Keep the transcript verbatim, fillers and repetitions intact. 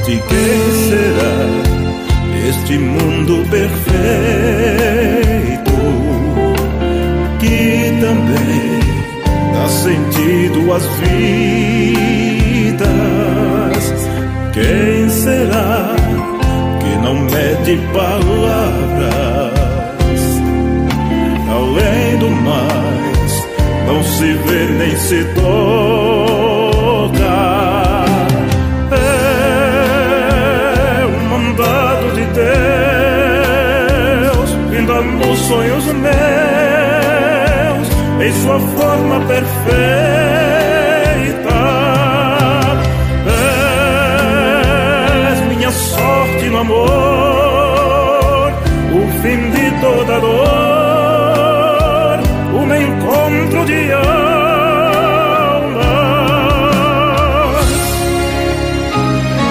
De quem será este mundo perfeito que também dá sentido às vidas? Quem será que não mede palavras? Além do mais, não se vê nem se toca. É um mandado de Deus, vinda nos sonhos meus, em sua forma perfeita. És minha sorte no amor,